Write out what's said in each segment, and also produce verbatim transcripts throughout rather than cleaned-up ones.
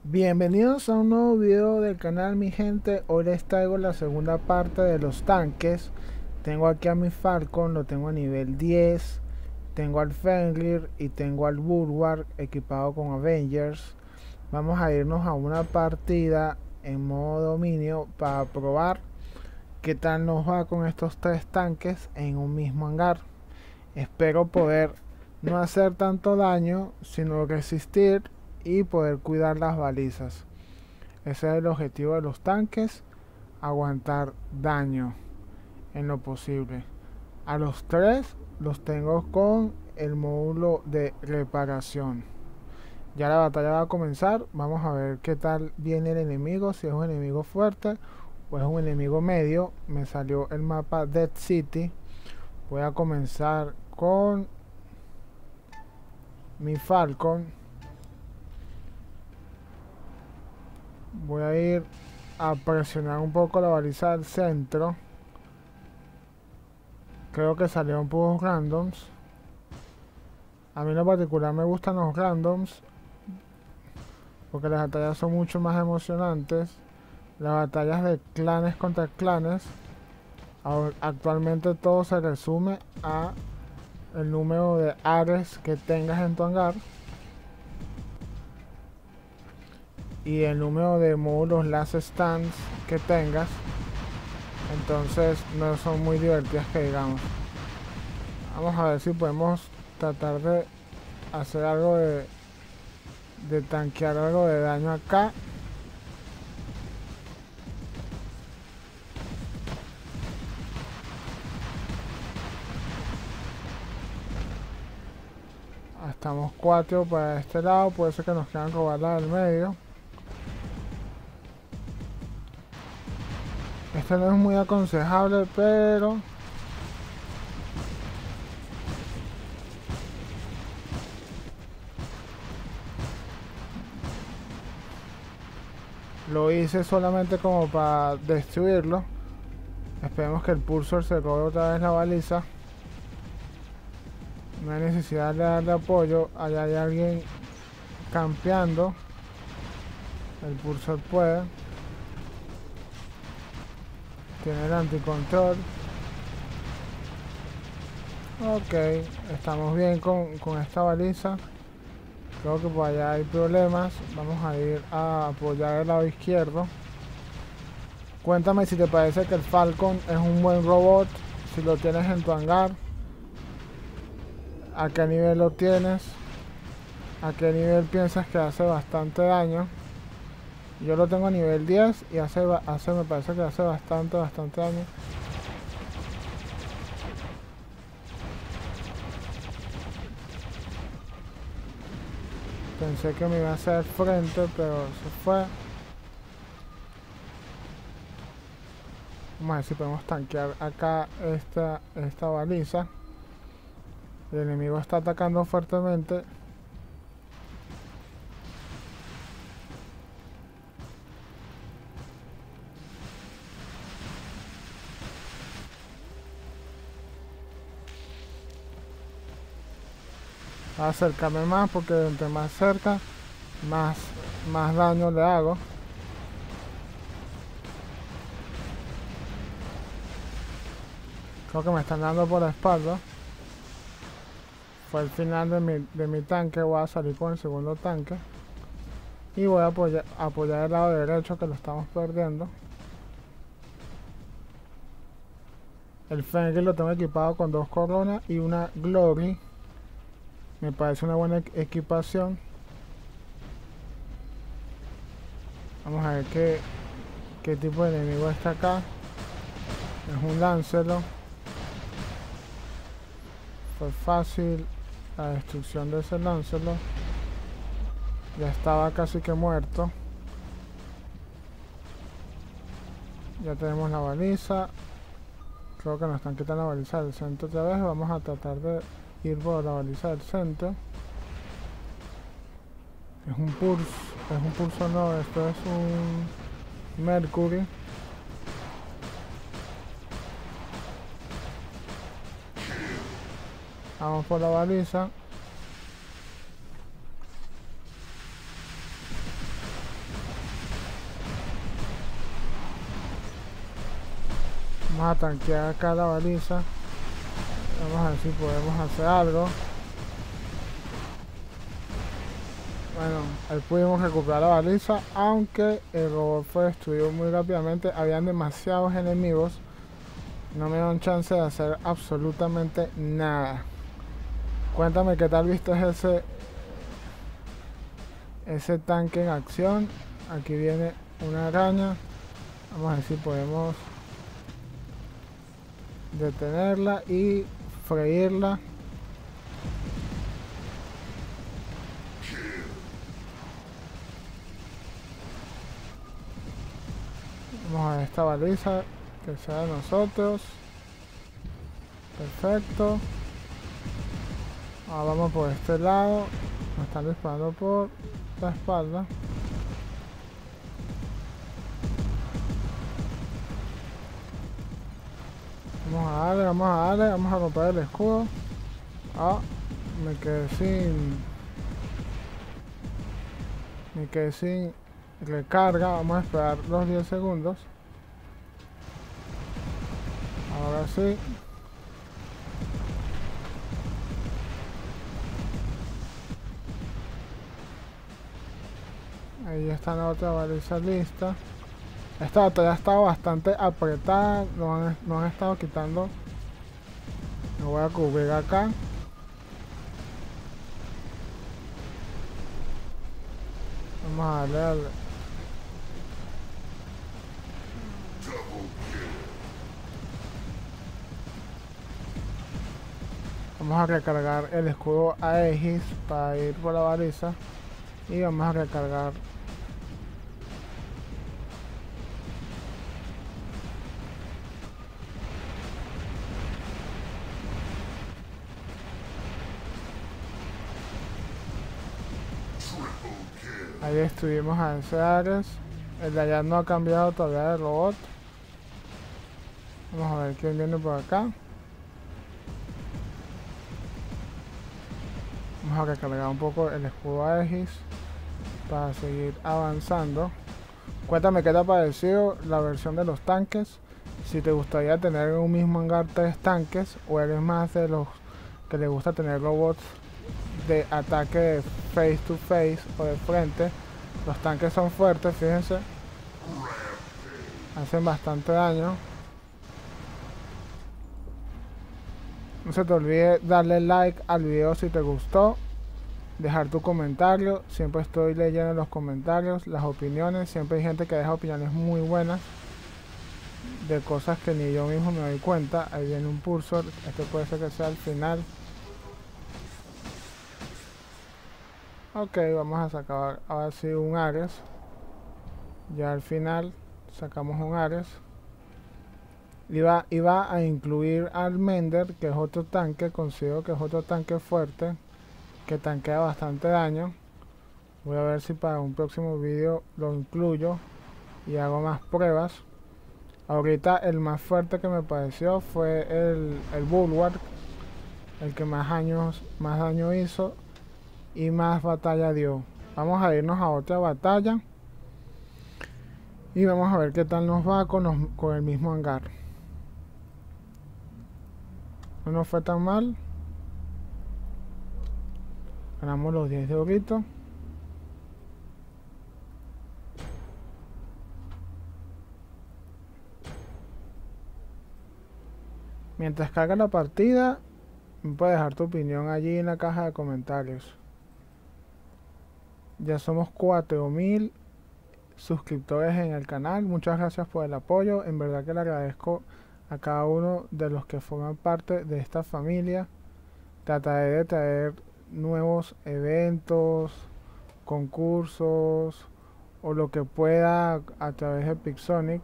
Bienvenidos a un nuevo video del canal, mi gente. Hoy les traigo la segunda parte de los tanques. Tengo aquí a mi Falcon, lo tengo a nivel diez. Tengo al Fenrir y tengo al Bulwark equipado con Avengers. Vamos a irnos a una partida en modo dominio para probar qué tal nos va con estos tres tanques en un mismo hangar. Espero poder no hacer tanto daño, sino resistir y poder cuidar las balizas. Ese es el objetivo de los tanques, aguantar daño en lo posible. A los tres los tengo con el módulo de reparación. Ya la batalla va a comenzar. Vamos a ver qué tal viene el enemigo, si es un enemigo fuerte o es un enemigo medio. Me salió el mapa Dead City. Voy a comenzar con mi Falcon. Voy a ir a presionar un poco la baliza del centro. Creo que salieron puros randoms. A mí en lo particular me gustan los randoms porque las batallas son mucho más emocionantes. Las batallas de clanes contra clanes, actualmente todo se resume a el número de Ares que tengas en tu hangar y el número de módulos last stands que tengas. Entonces no son muy divertidas que digamos. Vamos a ver si podemos tratar de hacer algo de de tanquear algo de daño acá. Estamos cuatro para este lado, puede ser que nos quieran robar la del medio. Este no es muy aconsejable, pero lo hice solamente como para destruirlo. Esperemos que el Pulsar se robe otra vez la baliza. No hay necesidad de darle apoyo. Allá hay alguien campeando. El Pulsar puede. Tiene el anticontrol. Ok, estamos bien con, con esta baliza. Creo que por allá hay problemas. Vamos a ir a apoyar el lado izquierdo. Cuéntame si te parece que el Falcon es un buen robot. Si lo tienes en tu hangar. ¿A qué nivel lo tienes? ¿A qué nivel piensas que hace bastante daño? Yo lo tengo a nivel diez y hace, hace me parece que hace bastante, bastante daño. Pensé que me iba a hacer frente, pero se fue. Vamos a ver si podemos tanquear acá esta, esta baliza. El enemigo está atacando fuertemente. Voy a acercarme más porque entre más cerca, más, más daño le hago. Creo que me están dando por la espalda. Fue el final de mi, de mi tanque. Voy a salir con el segundo tanque. Y voy a apoyar, apoyar el lado derecho que lo estamos perdiendo. El Fenrir lo tengo equipado con dos coronas y una Glory. Me parece una buena equipación. Vamos a ver qué, qué tipo de enemigo está acá. Es un Lancelot. Fue fácil la destrucción de ese Lancelot. Ya estaba casi que muerto. Ya tenemos la baliza. Creo que nos están quitando la baliza del centro otra vez. Vamos a tratar de ir por la baliza del centro. Es un pulso. Es un pulso no, esto es un Mercury. Vamos por la baliza. Vamos a tanquear acá la baliza. Vamos a ver si podemos hacer algo. Bueno, ahí pudimos recuperar la baliza, aunque el robot fue destruido muy rápidamente. Habían demasiados enemigos. No me dan chance de hacer absolutamente nada. Cuéntame qué tal viste ese ese tanque en acción. Aquí viene una araña. Vamos a ver si podemos detenerla y freírla. Vamos a ver esta baliza que sea de nosotros. Perfecto. Ahora vamos por este lado. Nos están disparando por la espalda. Vamos a darle, vamos a darle, vamos a romper el escudo. Ah, me quedé sin... Me quedé sin recarga. Vamos a esperar los diez segundos. Ahora sí. Ahí está la otra baliza lista. Esta batalla ha estado bastante apretada. Nos han, nos han estado quitando. Me voy a cubrir acá. Vamos a darle al... Vamos a recargar el escudo Aegis para ir por la baliza. Y vamos a recargar ahí destruimos a ese Ares. El de allá no ha cambiado todavía de robot. Vamos a ver quién viene por acá. Vamos a recargar un poco el escudo Aegis para seguir avanzando. Cuéntame qué te ha parecido la versión de los tanques. Si te gustaría tener en un mismo hangar tres tanques, o eres más de los que le gusta tener robots de ataque face to face o de frente. Los tanques son fuertes, fíjense. Hacen bastante daño. No se te olvide darle like al video si te gustó. Dejar tu comentario. Siempre estoy leyendo los comentarios, las opiniones. Siempre hay gente que deja opiniones muy buenas de cosas que ni yo mismo me doy cuenta. Ahí viene un pulsor. Este puede ser que sea el final. Ok, vamos a sacar ahora sí un Ares. Ya al final sacamos un Ares. Iba, iba a incluir al Mender, que es otro tanque. Considero que es otro tanque fuerte, que tanquea bastante daño. Voy a ver si para un próximo vídeo lo incluyo y hago más pruebas. Ahorita el más fuerte que me pareció fue el, el Bulwark, el que más años, más daño hizo y más batalla dio. Vamos a irnos a otra batalla y vamos a ver qué tal nos va con, los, con el mismo hangar. No nos fue tan mal. Ganamos los diez de orito. Mientras carga la partida, puedes dejar tu opinión allí en la caja de comentarios. Ya somos cuatro mil suscriptores en el canal. Muchas gracias por el apoyo. En verdad que le agradezco a cada uno de los que forman parte de esta familia. Trataré de traer nuevos eventos, concursos o lo que pueda a través de Pixonic.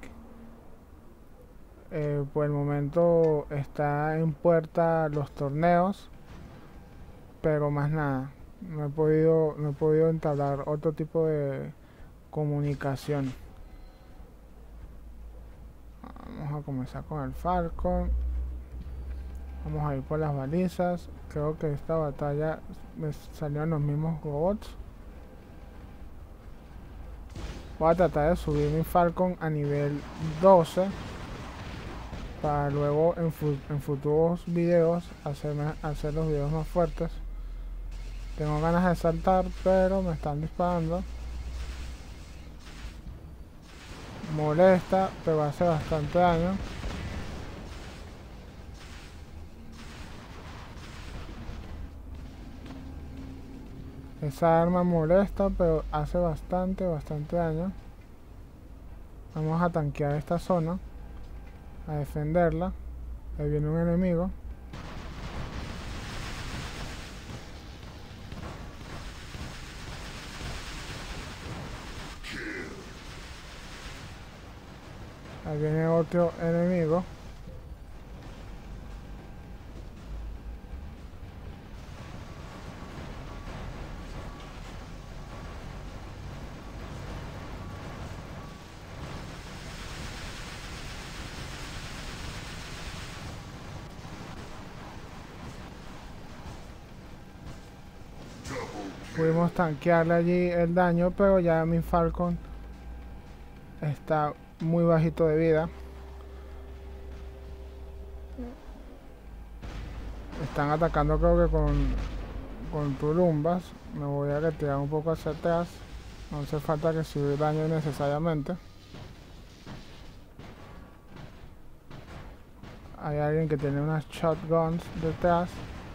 Eh, por el momento está en puerta los torneos, pero más nada. No he podido, no he podido entablar otro tipo de comunicación. Vamos a comenzar con el Falcon. Vamos a ir por las balizas. Creo que esta batalla me salieron los mismos robots. Voy a tratar de subir mi Falcon a nivel doce. para luego en, fu en futuros videos hacerme, hacer los videos más fuertes. Tengo ganas de saltar, pero me están disparando. Molesta, pero hace bastante daño. Esa arma molesta, pero hace bastante, bastante daño. Vamos a tanquear esta zona, a defenderla. Ahí viene un enemigo. Ahí viene otro enemigo. Pudimos tanquearle allí el daño, pero ya mi Falcon está muy bajito de vida. Están atacando, creo que con, con tulumbas. Me voy a retirar un poco hacia atrás. No hace falta recibir daño innecesariamente. Hay alguien que tiene unas shotguns detrás.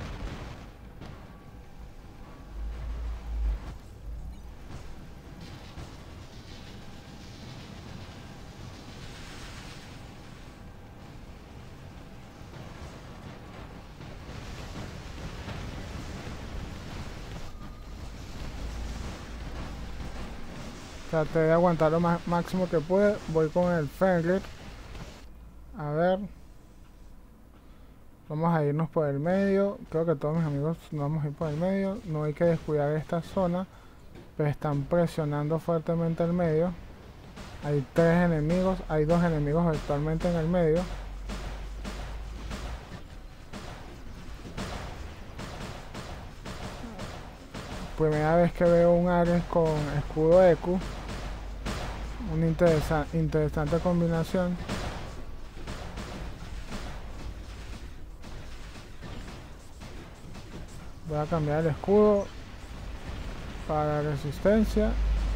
Traté de aguantar lo más, máximo que pude. Voy con el Fenrir. A ver. Vamos a irnos por el medio. Creo que todos mis amigos nos vamos a ir por el medio. No hay que descuidar esta zona. Pero están presionando fuertemente el medio. Hay tres enemigos. Hay dos enemigos actualmente en el medio. Primera vez que veo un Ares con escudo Eku. Una interesa interesante combinación. Voy a cambiar el escudo para resistencia.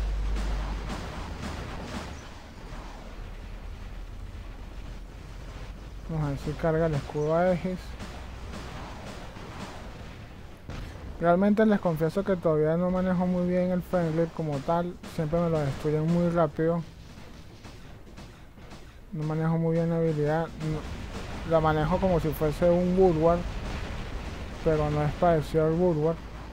Vamos a ver si carga el escudo a Aegis. Realmente les confieso que todavía no manejo muy bien el Fenrir como tal. Siempre me lo destruyen muy rápido. No manejo muy bien la habilidad. No, la manejo como si fuese un Woodward, pero no es parecido al Woodward.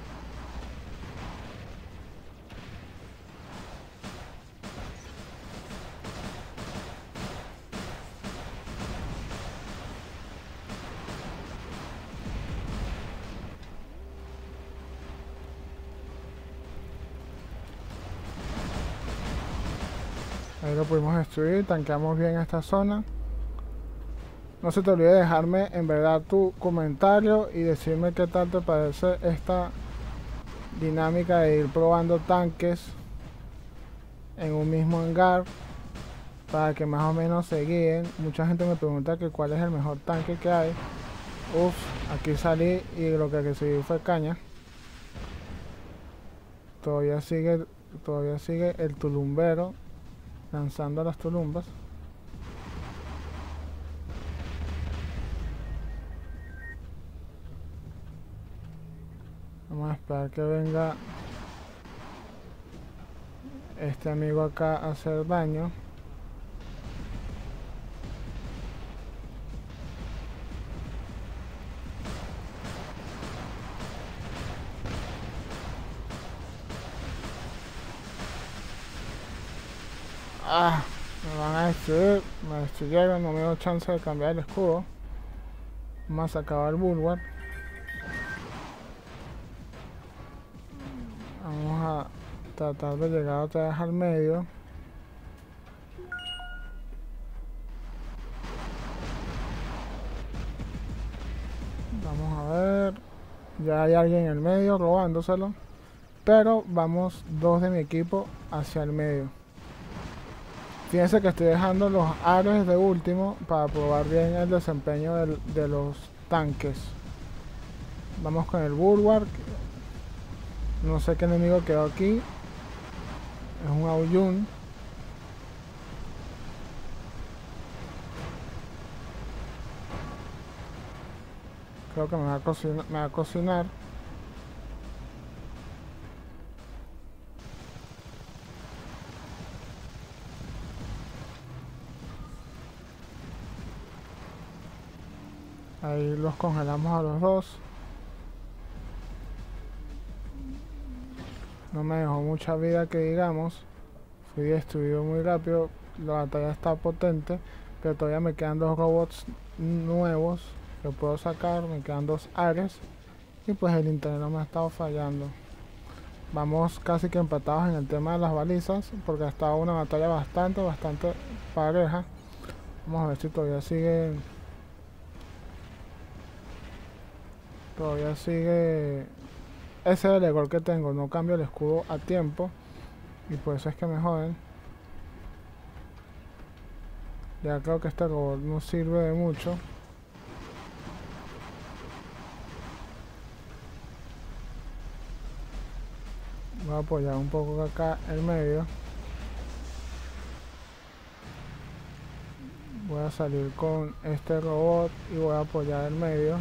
Ahí lo pudimos destruir, tanqueamos bien esta zona. No se te olvide dejarme en verdad tu comentario y decirme qué tal te parece esta dinámica de ir probando tanques en un mismo hangar para que más o menos se guíen. Mucha gente me pregunta que cuál es el mejor tanque que hay. Uff, aquí salí y lo que recibí fue caña. Todavía sigue, todavía sigue el tulumbero lanzando las tulumbas. Vamos a esperar que venga este amigo acá a hacer daño. Ah, me van a destruir, me destruyeron, no me dio chance de cambiar el escudo. Vamos a acabar el Bulwark. Vamos a tratar de llegar otra vez al medio. Vamos a ver. Ya hay alguien en el medio robándoselo. Pero vamos dos de mi equipo hacia el medio. Fíjense que estoy dejando los Ares de último para probar bien el desempeño del, de los tanques. Vamos con el Bulwark. No sé qué enemigo quedó aquí. Es un Aoyun. Creo que me va a cocinar. Me va a cocinar. Ahí los congelamos a los dos. No me dejó mucha vida que digamos. Fui destruido muy rápido. La batalla está potente. Pero todavía me quedan dos robots nuevos que puedo sacar. Me quedan dos Ares. Y pues el internet no me ha estado fallando. Vamos casi que empatados en el tema de las balizas. Porque ha estado una batalla bastante, bastante pareja. Vamos a ver si todavía sigue. Todavía sigue. Ese es el error que tengo. No cambio el escudo a tiempo. Y por eso es que me joden. Ya creo que este robot no sirve de mucho. Voy a apoyar un poco acá en medio. Voy a salir con este robot y voy a apoyar el medio.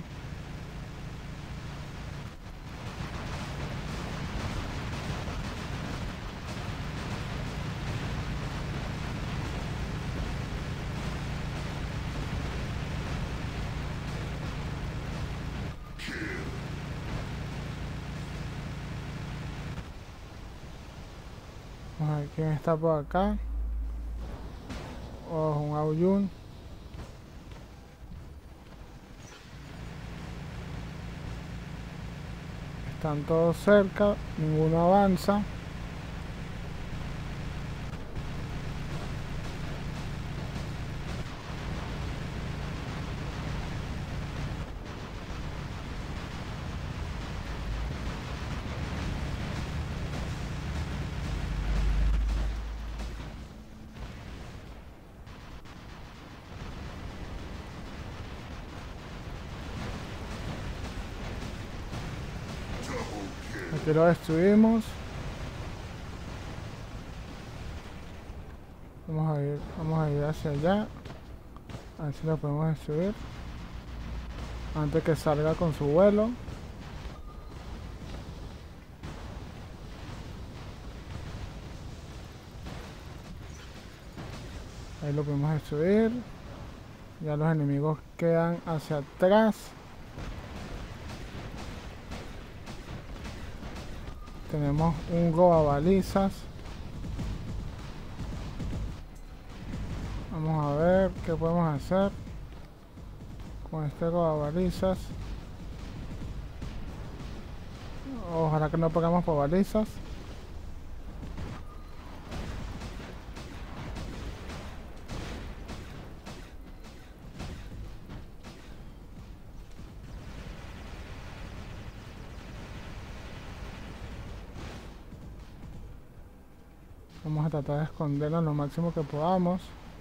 Vamos a ver quién está por acá. Oh, un Aoyun. Están todos cerca, ninguno avanza. Aquí lo destruimos. Vamos a ir, vamos a ir hacia allá. A ver si lo podemos destruir. Antes que salga con su vuelo. Ahí lo podemos destruir. Ya los enemigos quedan hacia atrás. Tenemos un robabalizas. Vamos a ver qué podemos hacer con este robabalizas. Ojalá que no pongamos por balizas. Vamos a tratar de esconderlo lo máximo que podamos.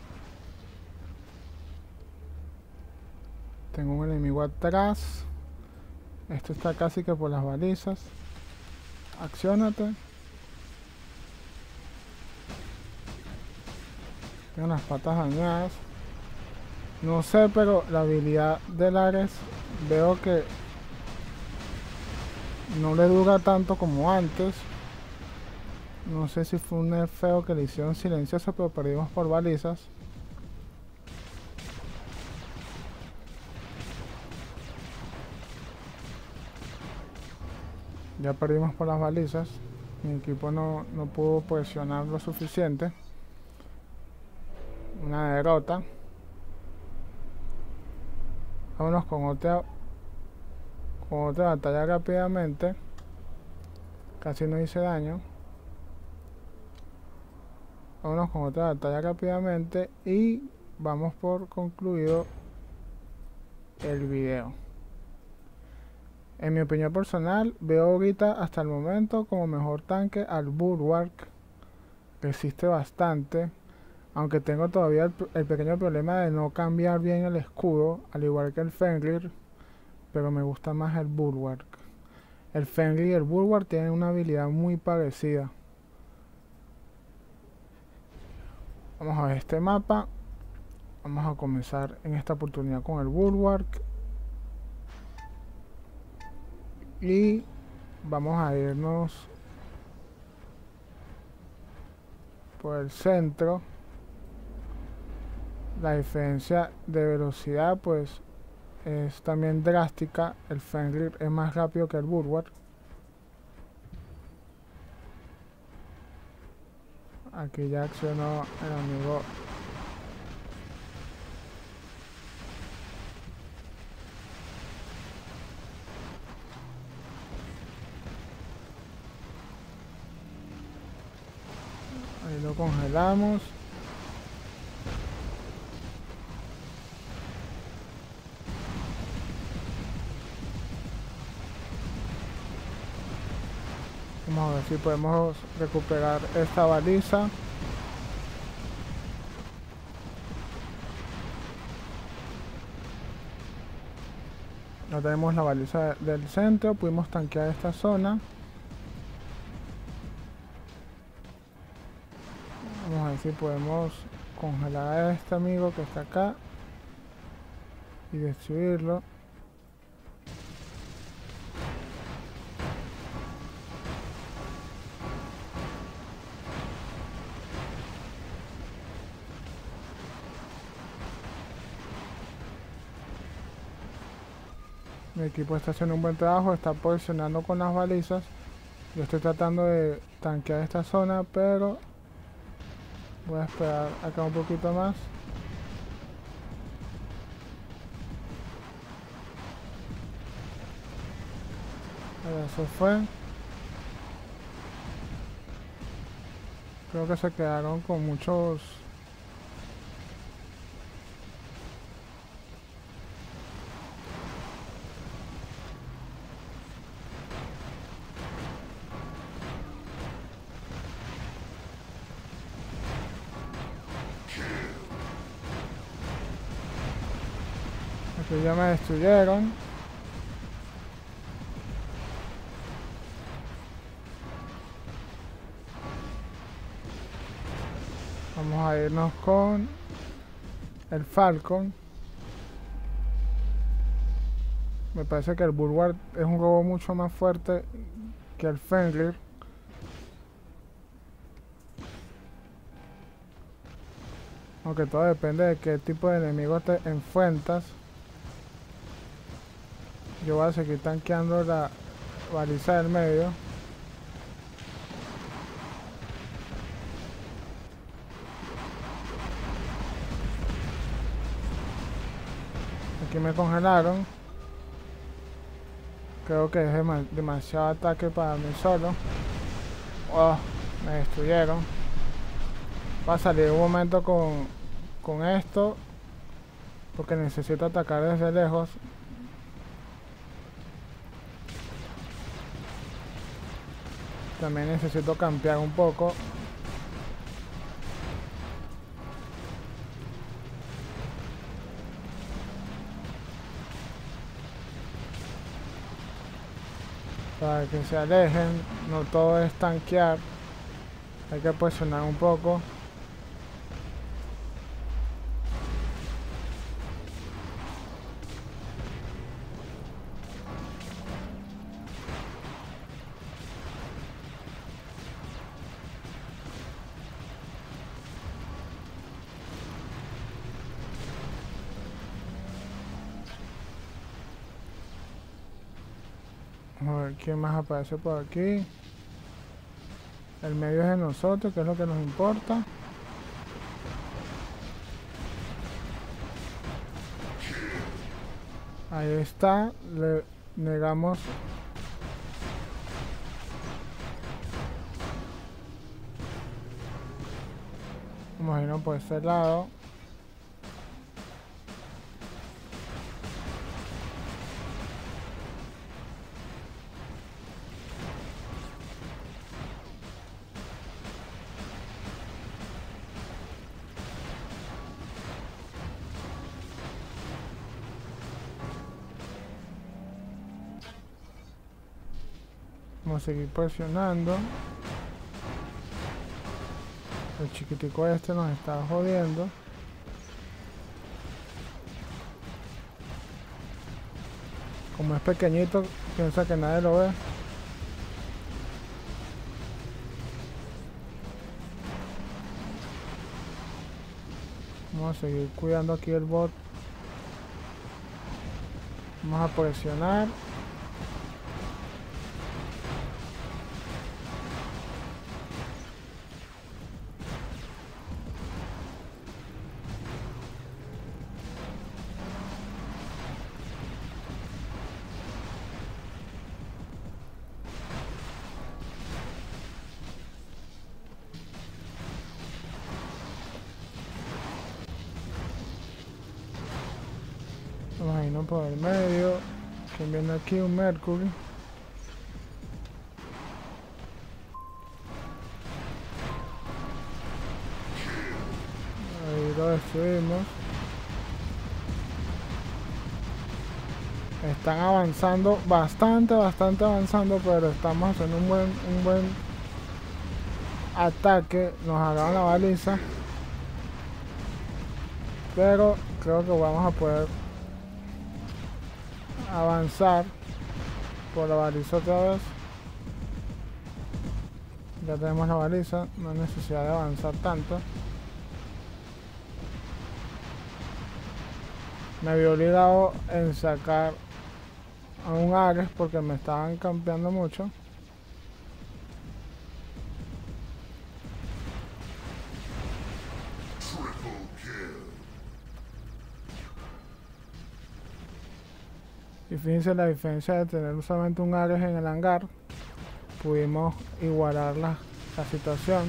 Tengo un enemigo atrás. Esto está casi que por las balizas. Acciónate. Tengo las patas dañadas. No sé, pero la habilidad del Ares veo que no le dura tanto como antes. No sé si fue un nerfeo que le hicieron silencioso, pero perdimos por balizas. Ya perdimos por las balizas. Mi equipo no, no pudo presionar lo suficiente. Una derrota. Vámonos con otra, con otra batalla rápidamente. Casi no hice daño. Vámonos con otra batalla rápidamente y vamos por concluido el video. En mi opinión personal, veo ahorita hasta el momento como mejor tanque al Bulwark. Resiste bastante. Aunque tengo todavía el, el pequeño problema de no cambiar bien el escudo, al igual que el Fenrir, pero me gusta más el Bulwark. El Fenrir y el Bulwark tienen una habilidad muy parecida. Vamos a ver este mapa. Vamos a comenzar en esta oportunidad con el Bulwark. Y vamos a irnos por el centro. La diferencia de velocidad pues es también drástica. El Fenrir es más rápido que el Bulwark. Aquí ya accionó el amigo. Ahí lo congelamos. Vamos a ver si podemos recuperar esta baliza. No tenemos la baliza del centro, pudimos tanquear esta zona. Vamos a ver si podemos congelar a este amigo que está acá y destruirlo. Mi equipo está haciendo un buen trabajo, está posicionando con las balizas. Yo estoy tratando de tanquear esta zona, pero voy a esperar acá un poquito más. Ahí se fue. Creo que se quedaron con muchos... Aquí ya me destruyeron. Vamos a irnos con el Falcon. Me parece que el Bulwark es un robot mucho más fuerte que el Fenrir. Aunque todo depende de qué tipo de enemigo te enfrentas. Yo voy a seguir tanqueando la baliza del medio. Aquí me congelaron. Creo que es dem demasiado ataque para mí solo. Oh, me destruyeron. Va a salir un momento con, con esto. Porque necesito atacar desde lejos. También necesito campear un poco. Para que se alejen. No todo es tanquear. Hay que presionar un poco. Vamos a ver quién más aparece por aquí. El medio es de nosotros, que es lo que nos importa. Ahí está. Le negamos. Vamos a irnos por este lado. Vamos a seguir presionando. El chiquitico este nos está jodiendo. Como es pequeñito, piensa que nadie lo ve. Vamos a seguir cuidando aquí el bot. Vamos a presionar. Vamos a irnos por el medio. Que viene aquí un Mercury. Ahí lo destruimos. Están avanzando bastante, bastante avanzando, pero estamos haciendo un buen, un buen ataque. Nos agarran la baliza, pero creo que vamos a poder avanzar por la baliza otra vez. Ya tenemos la baliza, no hay necesidad de avanzar tanto. Me vi obligado en sacar a un Ares porque me estaban campeando mucho. Y fíjense la diferencia de tener solamente un Ares en el hangar. Pudimos igualar la, la situación.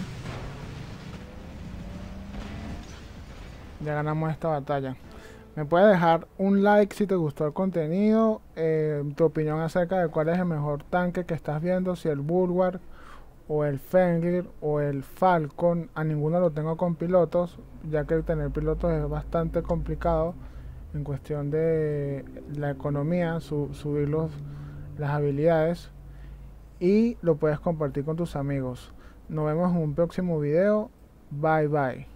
Ya ganamos esta batalla. Me puedes dejar un like si te gustó el contenido, eh, tu opinión acerca de cuál es el mejor tanque que estás viendo, si el Bulwark o el Fenrir o el Falcon. A ninguno lo tengo con pilotos, ya que tener pilotos es bastante complicado en cuestión de la economía, su, subir los, las habilidades, y lo puedes compartir con tus amigos. Nos vemos en un próximo video. Bye bye.